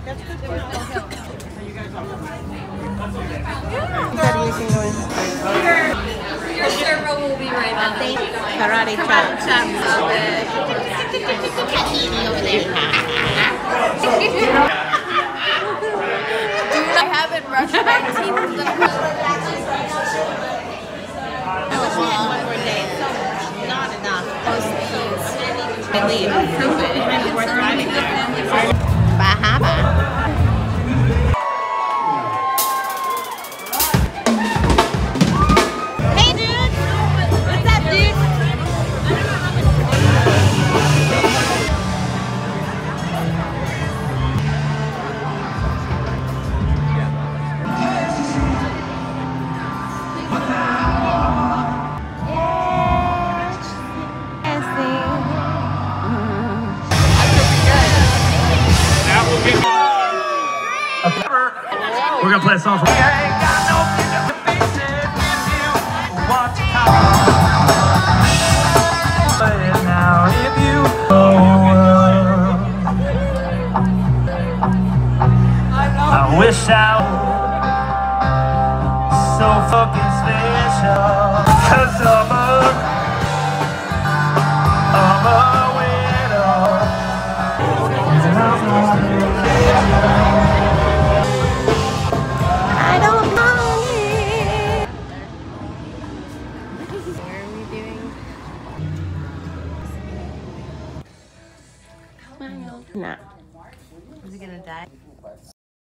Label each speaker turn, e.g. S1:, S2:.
S1: That's good for you.
S2: Your server will be right back.
S1: Karate chop.
S2: I haven't brushed my teeth.
S1: One more day. Not enough.
S2: I leave. Prove it. It's worth driving there.
S1: Bahama. Hey, dude. What's up, dude?
S3: We're gonna play a song for you. Now if you I wish I was so fucking special, 'cause of